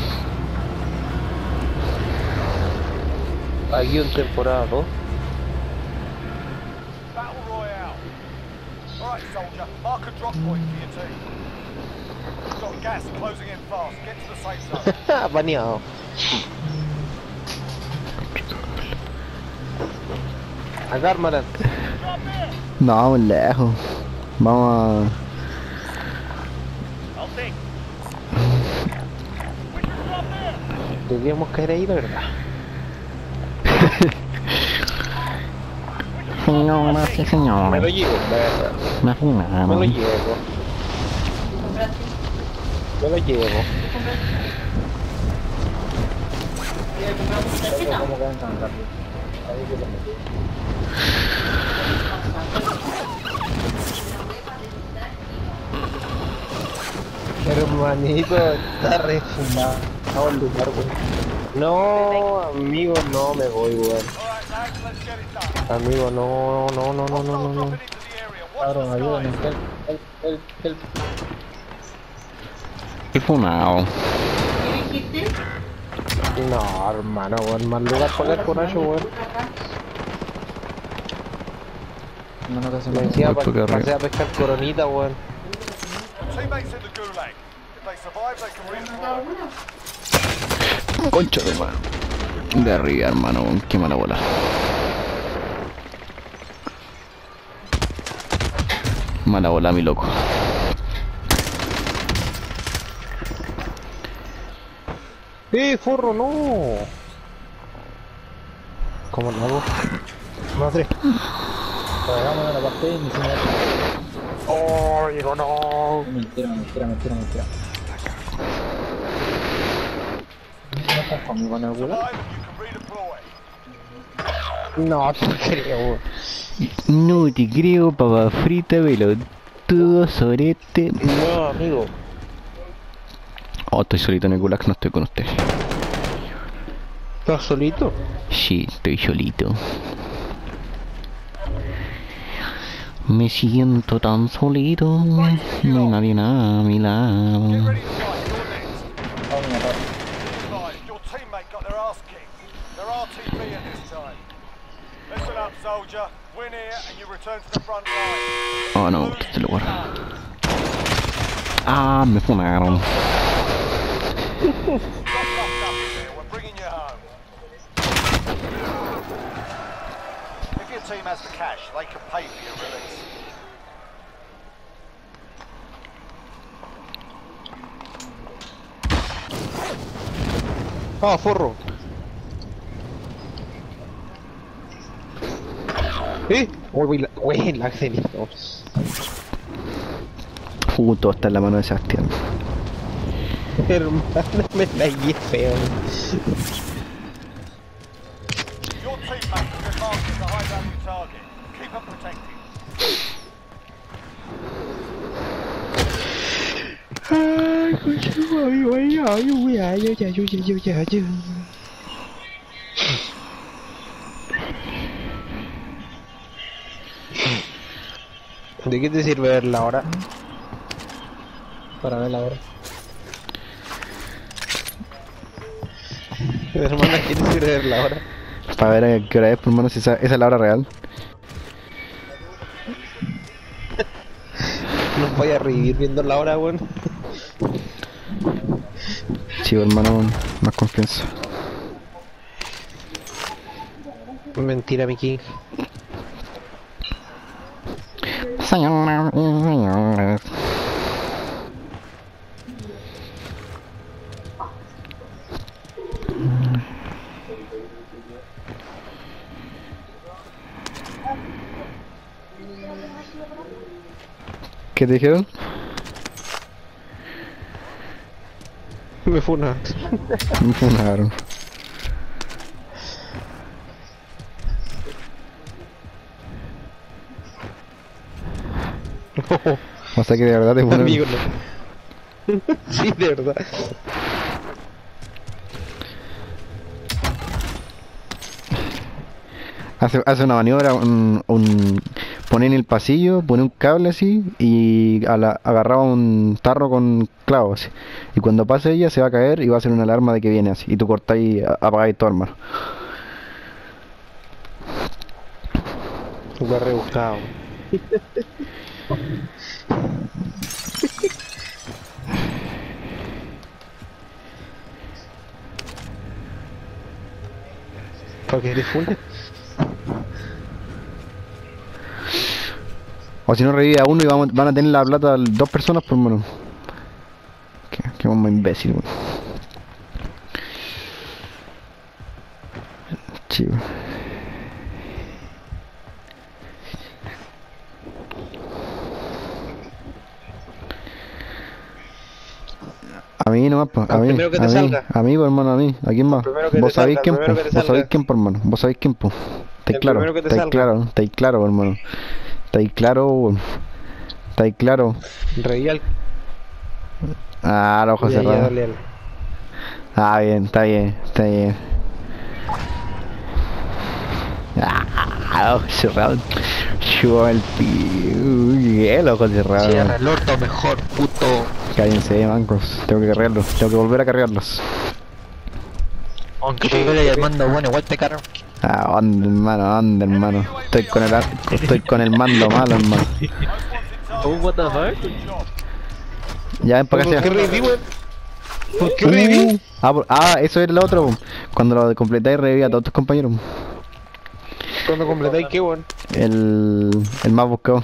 Aquí un temporada dos. Battle Royale. Alright, soldier, mark a drop point for your team. We've got gas closing in fast. Get to the safe zone. Baneado. Agármala. No, muy lejos. Vamos a. Deberíamos caer ahí, la verdad. Señora, sí, señor. Me lo llevo, la verdad. Me Me lo fumaron. llevo. Me lo llevo. ¿Cómo quedan tan rápido? Ahí que lo metí. Hermanito, está refumado el lugar, güey. No, amigo, no me voy, weón. Amigo, no, no, no, no, no, no, no. Cabrón, ayúdame, help, help, help, help. Qué funado. ¿Qué dijiste? No, hermano, weón, más lugar para caer con eso, weón. No, no, que se Me me decía, Voy porque pasé a pescar coronita, weón. Teammates in the gulag. If they survive, they can redeploy. Concha de mano. De arriba, hermano, qué mala bola. Mala bola, mi loco. ¡Eh, forro, no! ¿Cómo lo hago? Madre. Hagamos la partida y me hicimos ¡Oh, hijo, no! mentira, mentira, mentira, mentira. ¿No estás conmigo en el gulag? Survive and you can redeploy. No, te creo, weón. No te creo, papa frita, pelotudo, sorete. No, amigo. Oh, estoy solito en el gulag, no estoy con usted. ¿Estás solito? Sí, estoy solito. Me siento tan solito. No hay nadie nada a mi Get lado. ready to fight. You're next. Five. Your teammate got their ass kicked. They're R T B at this time. Listen up, soldier. Win here and you return to the front line. Oh no, este lugar. Ah, me funaron. Got fucked up in there. We're bringing you home. If your team has the cash, they can pay for your release. Ah, forro. ¿Eh? Uy, la, uy, la cenito. Uh, todo está en la mano de Sebastián. Hermano, me la guié feo. Your teammate has been marked as a high value target. Keep them protected. Ay, coño, ay, ay, ay, ay, ay, ay, ay, ay, ay, ay. ¿De qué te sirve ver la hora? Para ver la hora. Hermana, ¿qué te sirve ver la hora? Para ver a qué hora es, por menos esa, esa es la hora real. Nos voy a revivir viendo la hora, weón. Sí, hermano, más confianza. Mentira, mi king. Señoras y señores. ¿Qué te dijeron? Me funa. Me funaron. O sea que de verdad te funaron. Amigo, no. Sí, de verdad. Hace, hace una maniobra, un, un pone en el pasillo, pone un cable así y a la, agarraba un tarro con clavos así. Y cuando pase ella se va a caer y va a hacer una alarma de que viene así. Y tú cortáis, apagáis todo, hermano. Lo he rebuscado. ¿Por qué eres funa? O si no revive a uno y vamos, van a tener la plata dos personas por menos. Qué, qué bomba imbécil, weón. Chivo. A mí nomás, pues, a Al mí, primero que te a mí, salga. a mí, pues, hermano, a mí, ¿a quién más? primero que Vos te sabéis salga, quién, el primero pues, que te vos sabéis salga. quién, por hermano, vos sabéis quién, pues. ¿Estáis El claro? primero que te ¿Estáis salga. claro? ¿Estáis claro, hermano? ¿Estáis claro, weón? ¿Estáis claro? Reí al... Ah, los ojos Ya, ya, cerrados. dale, dale. Ah, bien, está bien, está bien. Ah, ojo cerrado. Yo el pi... el ojo cerrado. Cierra el orto mejor, puto. Cállense, mancos. Tengo que cargarlos, tengo que volver a cargarlos. Aunque yo le mando bueno, igual te cargo. Ah, anda hermano, anda hermano. Estoy con el, ar- estoy con el mando malo, hermano. Oh, what the fuck? Ya ven para ¿Por acá. qué reviví, weón? ¿Por qué Uh, reviví? ah, por- ah, eso era lo otro. Cuando lo completáis reviví a todos tus compañeros. Cuando completáis qué, weón. El, el más buscado.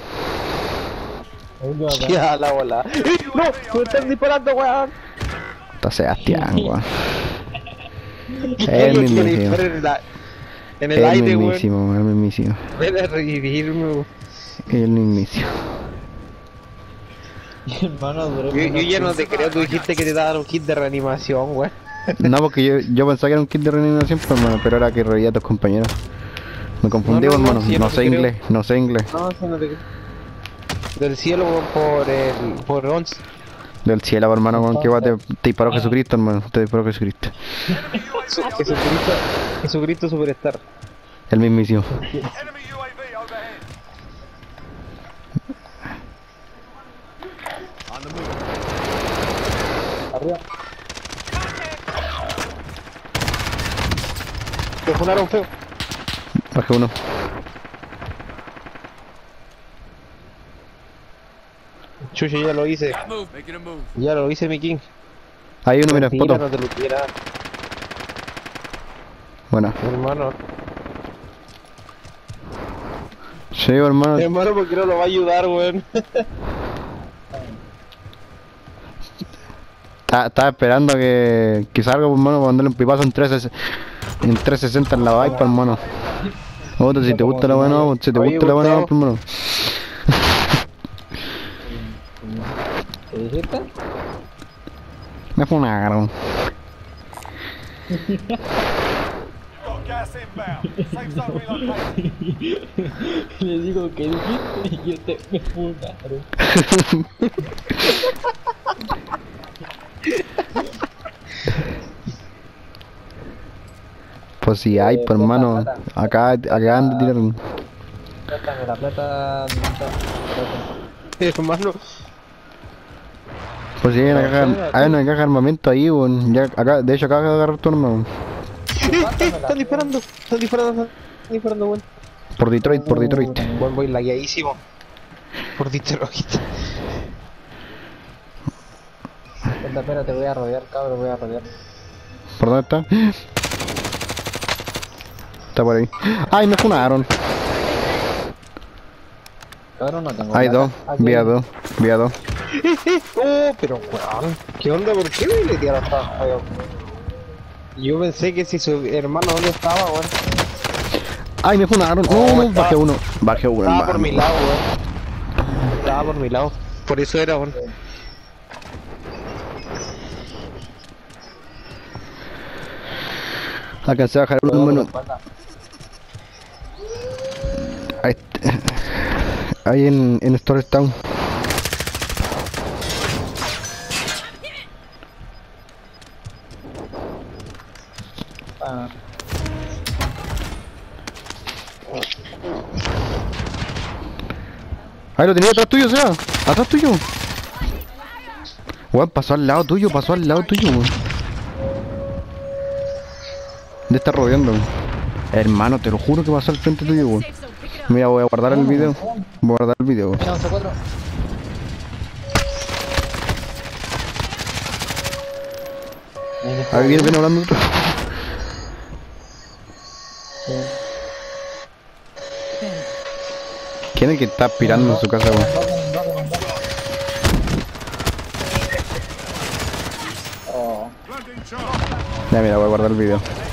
Ya, la bola. ¡No! ¡Me están disparando, weón! Está Sebastián, weón. Es El mismísimo. En el El aire, weón. mismísimo, el mismísimo. Ven a revivirme, weón. El mismísimo. Hermano, duró Yo, yo menos ya no que- te creo, tú dijiste que te daban un kit de reanimación, weón. No, porque yo, yo pensaba que era un kit de reanimación, pues, hermano, pero era que revivía a tus compañeros. Me confundí, No, no, no, hermano. si yo No, no te sé creo. inglés, no sé inglés. No, eso no te creo. Del cielo, weón, por el... por once. Del cielo, hermano, con que va te, te disparó Jesucristo, hermano. Te disparó Jesucristo. Su- Jesucristo, Jesucristo Superstar. El mismísimo. Enemy U A V overhead. Arriba. Te funaron feo. Bajé uno. Chucho, ya lo hice. Making a move. Ya lo hice, mi king. Ahí uno, mira, Mentira, poto. no te lo quiera, Bueno. hermano. Sí, hermano. Hermano, ¿por qué no lo va a ayudar, weón? Estaba estaba esperando que, que salga, pues, hermano, para mandarle un pipazo en trescientos sesenta en la Viper, hermano. Otro, si te gusta la buena, pues, si te Oye, gusta la buena, Gustavo. pues, hermano. ¿Qué dijiste? Me funaron. Got gas inbound. Safe zone relocated. Le digo que dijiste y este me funaron. Pues si hay, pues, hermano. Acá, acá anda tirando. Préstame la plata. Hermano, Pues si hay una caja, hay una caja de armamento ahí, weón. Ya, acá, de hecho, acá de agarrar tu arma, weón. eh, eh, están disparando, están disparando, están disparando, weón. Por Detroit, por Detroit. Buen voy lagueadísimo. Por Detroit. Espera, espera, te voy a rodear, cabrón, voy a rodear. ¿Por dónde está? Está por ahí. ¡Ay, me funaron! Cabrón, no tengo Hay plata. dos, Aquí vi a hay- dos, vi a dos. Oh, pero weón, ¿qué onda? ¿Por qué me le tiraron tan feo? Yo pensé que si su hermano dónde estaba, weón. ¡Ay, me funaron! Oh, ¡No! estaba- Bajé uno, bajé uno, Estaba por hermano. mi lado, weón. Estaba por mi lado. Por eso era, weón. Alcancé a bajar uno, hermano. Ahí, ahí en, en Storage Town. Ah, Ahí lo tenía atrás tuyo, Seba. Atrás tuyo. Weón, pasó al lado tuyo, pasó al lado tuyo, weón. De estar rodeando, weón. Hermano, te lo juro que pasó al frente tuyo, weón. Mira, voy a guardar el video. Voy a guardar el video, weón. mira, once cuatro. Ahí viene, viene hablando otro. ¿Quién es el que está aspirando en su casa, weón? Oh. Landing charge. Ya, mira, voy a guardar el video.